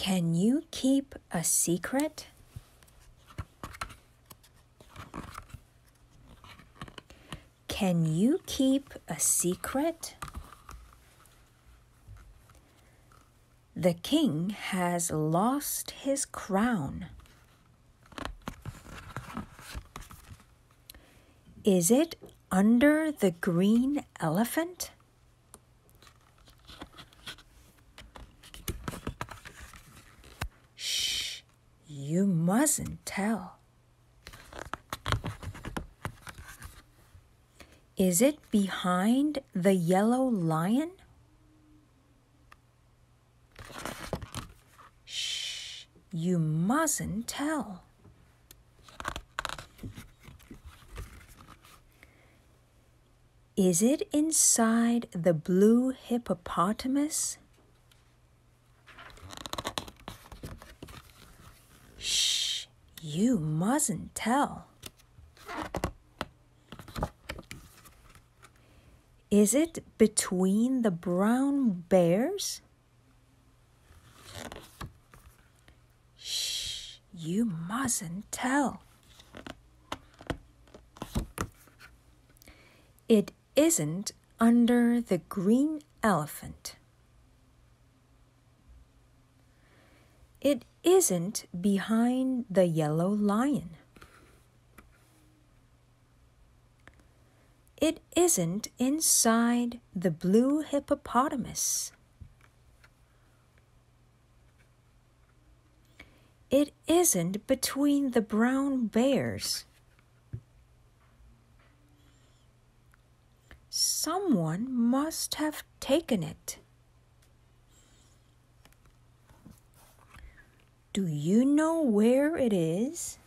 Can you keep a secret? Can you keep a secret? The king has lost his crown. Is it under the green elephant? Shh, you mustn't tell. Is it behind the yellow lion? Shh, you mustn't tell. Is it inside the blue hippopotamus? Shh, you mustn't tell. Is it between the brown bears? Shh, you mustn't tell. It isn't under the green elephant. It isn't behind the yellow lion. It isn't inside the blue hippopotamus. It isn't between the brown bears. Someone must have taken it. Do you know where it is?